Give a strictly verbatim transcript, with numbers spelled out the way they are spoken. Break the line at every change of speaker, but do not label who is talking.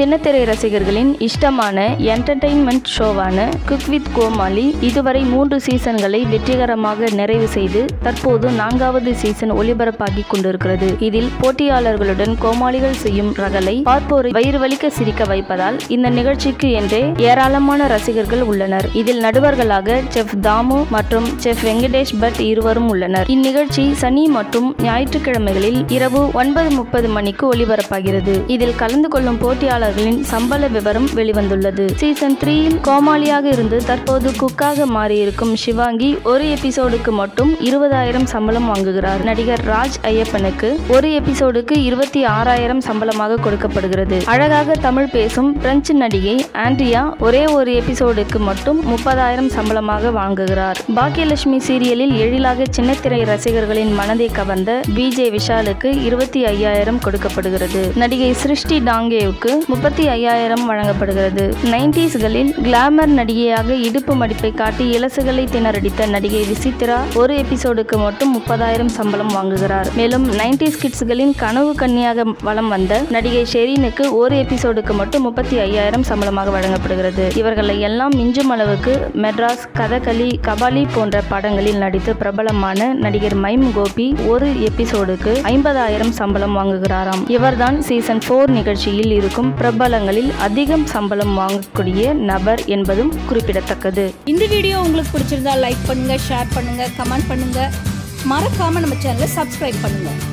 சின்னத்திரை ரசிகர்களின் இஷ்டமான என்டர்டெயின்மெண்ட் ஷோவான குக் வித் கோமாளி இதுவரை மூன்று சீசன்களை வெற்றிகரமாக நிறைவு செய்து தற்போது நான்காவது சீசன் ஒளிபரப்பாகி கொண்டிருக்கிறது. இதில் போட்டியாளர்களுடன் கோமாளிகள் செய்யும் ரகளை பார்ப்போரை வயிறு வலிக்க சிரிக்க வைப்பதால் இந்த நிகழ்ச்சிக்கு என்றே ஏராளமான ரசிகர்கள் உள்ளனர். இதில் நடுவர்களாக செஃப் தாமு மற்றும் செஃப் வெங்கடேஷ் பட் இருவரும் உள்ளனர். இந்நிகழ்ச்சி சனி மற்றும் ஞாயிற்றுக்கிழமைகளில் இரவு ஒன்பது முப்பது மணிக்கு ஒளிபரப்பாகிறது. இதில் கலந்து கொள்ளும் போட்டியாளர்களின் சம்பள விவரம் வெளிவந்துள்ளது. சீசன் த்ரீயில் கோமாளியாக இருந்து தற்போது குக்காக மாறியிருக்கும் சிவாங்கி ஒரு எபிசோடுக்கு மட்டும் இருபதாயிரம் சம்பளம் வாங்குகிறார். நடிகர் ராஜ் ஐயப்பனுக்கு ஒரு எபிசோடுக்கு இருபத்தி ஆறாயிரம் சம்பளமாக கொடுக்கப்படுகிறது. அழகாக தமிழ் பேசும் பிரெஞ்சு நடிகை ஆண்ட்ரியா ஒரே ஒரு எபிசோடுக்கு மட்டும் முப்பதாயிரம் சம்பளமாக வாங்குகிறார். பாக்கியலட்சுமி சீரியலில் எழிலாக சின்னத்திரை ரசிகர்களின் மனதை கவர்ந்த விஜய் விஷாலுக்கு இருபத்தி ஐயாயிரம் கொடுக்கப்படுகிறது. நடிகை சிருஷ்டி டாங்கேவுக்கு முப்பத்தி ஐயாயிரம் வழங்கப்படுகிறது. நைன்டிஸ்களில் கிளாமர் நடிகையாக இடுப்பு மடிப்பை காட்டி இலசுகளை திணறடித்த நடிகை விசித்ரா ஒரு எபிசோடுக்கு மட்டும் முப்பதாயிரம் சம்பளம் வாங்குகிறார். மேலும் நைன்டிஸ் கிட்ஸ்களின் கனவு கன்னியாக வலம் வந்த நடிகை ஷெரீனுக்கு ஒரு எபிசோடுக்கு மட்டும் முப்பத்தி ஐயாயிரம் சம்பளமாக வழங்கப்படுகிறது. இவர்களை எல்லாம் மிஞ்சும் அளவுக்கு மெட்ராஸ், கதகளி, கபாலி போன்ற படங்களில் நடித்து பிரபலமான நடிகர் மைம் கோபி ஒரு எபிசோடுக்கு ஐம்பதாயிரம் சம்பளம் வாங்குகிறாராம். இவர்தான் சீசன் போர் நிகழ்ச்சியில் இருக்கும் பிரபலங்களில் அதிகம் சம்பளம் வாங்கக்கூடிய நபர் என்பதும் குறிப்பிடத்தக்கது.
இந்த வீடியோ உங்களுக்கு பிடிச்சிருந்தா லைக் பண்ணுங்க, ஷேர் பண்ணுங்க, கமெண்ட் பண்ணுங்க. மறக்காம நம்ம சேனலை சப்ஸ்கிரைப் பண்ணுங்க.